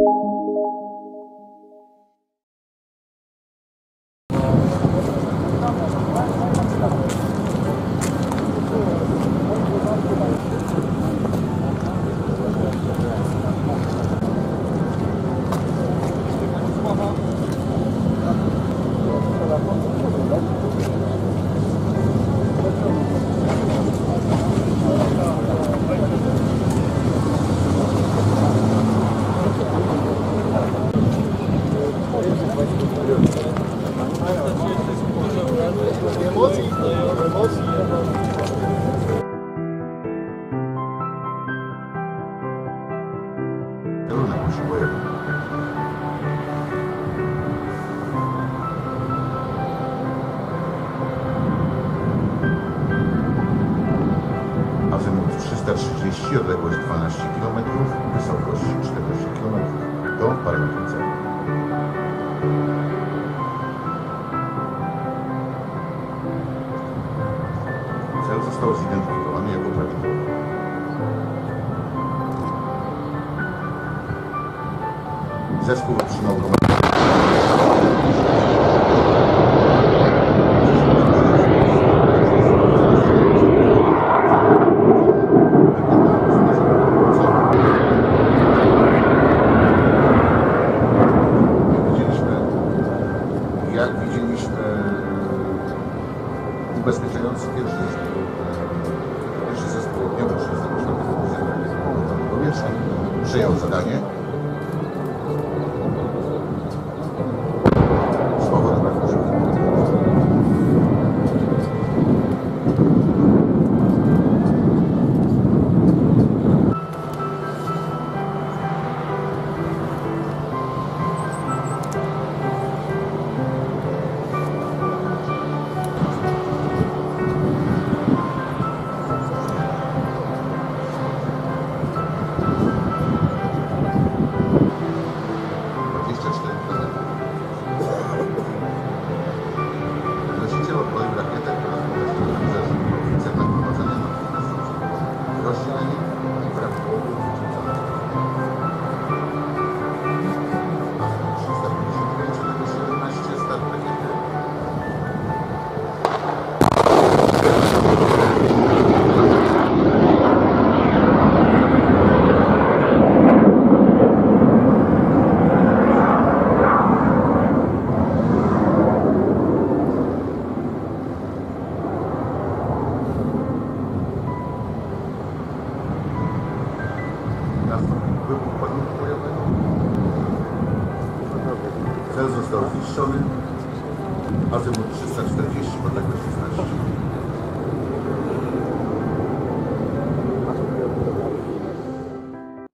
Azymut 330, odległość 12 km, wysokość 40 km. To parametry celu. Cel został zidentyfikowany jako prawidłowy. Zespół otrzymał jak widzieliśmy, ubezpieczający pierwszy zespół ogniowy 34 powietrzny przyjął zadanie. Z powodem cel został zniszczony. Azymut 340.